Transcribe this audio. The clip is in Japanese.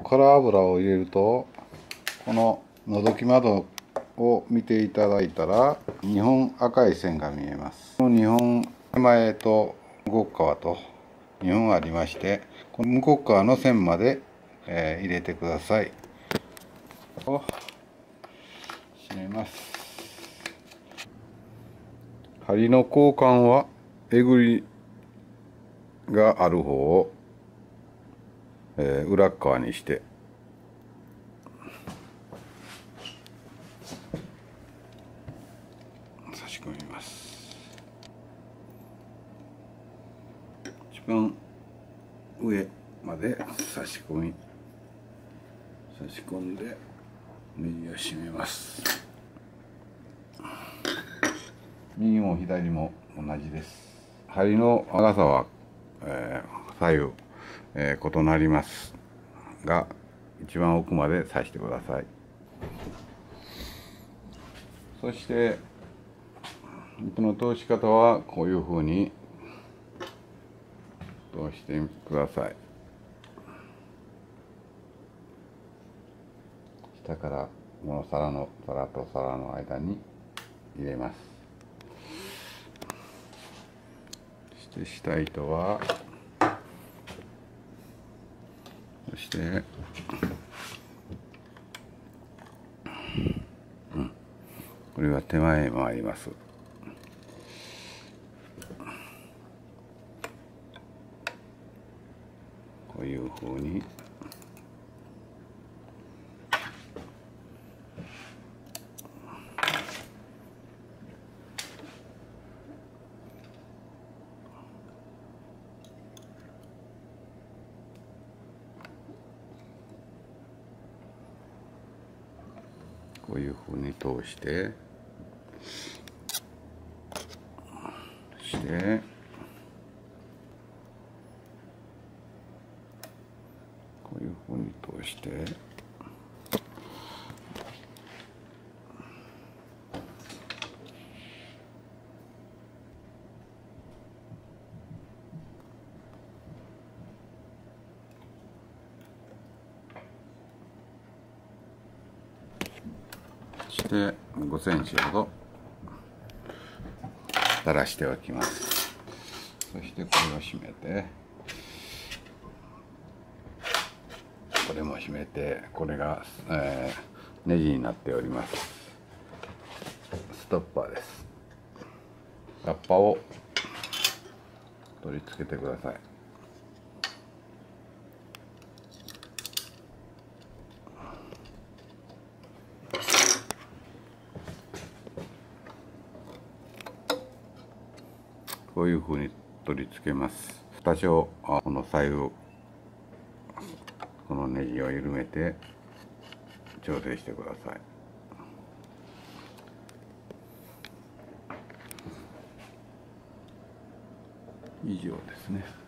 カラー油を入れると、この覗き窓を見ていただいたら2本赤い線が見えます。この2本、手前と向こう側と2本ありまして、この向こう側の線まで、入れてください。閉めます。針の交換はえぐりがある方を、裏側にして差し込みます。一番上まで差し込んでネジを締めます。右も左も同じです。針の長さは、左右、異なりますが、一番奥まで刺してください。そして糸の通し方はこういうふうに通してください。下からこの皿と皿の間に入れます。そして下糸はそして、これは手前へ回ります。こういうふうに通してこういうふうに通して5センチほど垂らしておきます。そしてこれを締めて、これも締めて、これが、ネジになっております。ストッパーです。ラッパを取り付けてください。こういうふうに取り付けます。多少この左右このネジを緩めて調整してください。以上ですね。